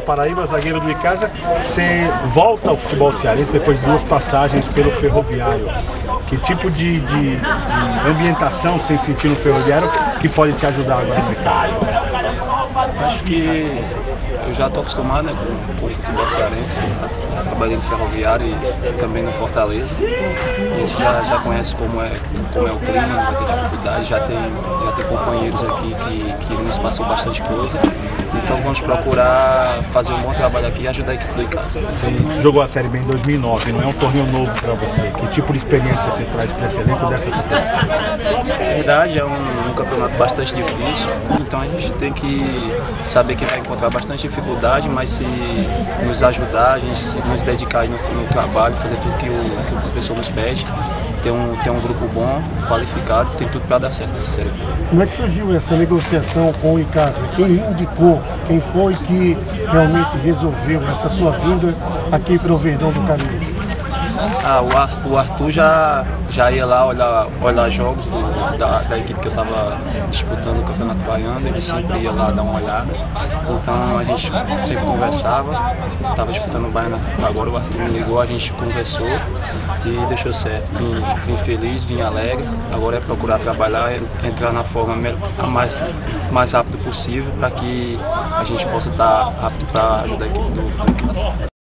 Paraíba, zagueiro do Icasa. Você volta ao futebol cearense depois de 2 passagens pelo Ferroviário. Que tipo de ambientação você sentiu no Ferroviário que pode te ajudar agora no Icasa? Acho que eu já estou acostumado, né, com o futebol cearense. Trabalhei no Ferroviário e também no Fortaleza. A gente já conhece como é o clima, não vai ter dificuldade, já tem companheiros aqui que nos passou bastante coisa. Então vamos procurar fazer um bom trabalho aqui e ajudar a equipe do Icasa. Você jogou a Série B em 2009, não é um torneio novo para você. Que tipo de experiência você traz para esse elenco dessa competição? Na verdade, é um campeonato bastante difícil, então a gente tem que saber que vai encontrar bastante dificuldade, mas se nos ajudar, a gente se nos dedicar aí no trabalho, fazer tudo que o professor nos pede, ter um grupo bom, qualificado, tem tudo para dar certo nessa série. Como é que surgiu essa negociação com o Icasa? Quem indicou? Quem foi que realmente resolveu essa sua vinda aqui para o Verdão do Cariri? O Arthur já ia lá olhar jogos da equipe que eu estava disputando o Campeonato Baiano, ele sempre ia lá dar uma olhada, então a gente sempre conversava, estava disputando o Baiano agora, o Arthur me ligou, a gente conversou e deixou certo, vim feliz, vim alegre, agora é procurar trabalhar, entrar na forma mais rápido possível para que a gente possa estar apto para ajudar a equipe do Icasa.